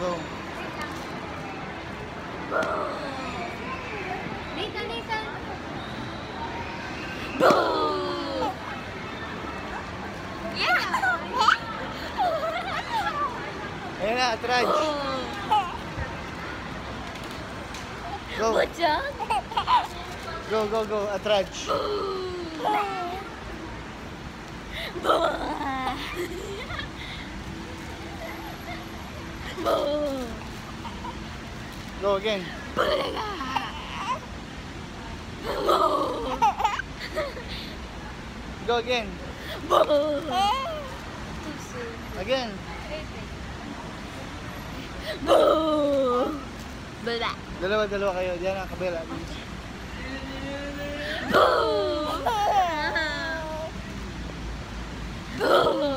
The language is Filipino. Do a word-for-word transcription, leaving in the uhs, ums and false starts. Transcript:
Go. Nathan, Nathan. Yeah! Ayan na, Atraj. Go. Bajang. Go, go, go. Atraj. Go again. Go again. Again. Bala. Dalawa, dalawa kayo. Diyan ang kabila. Boo!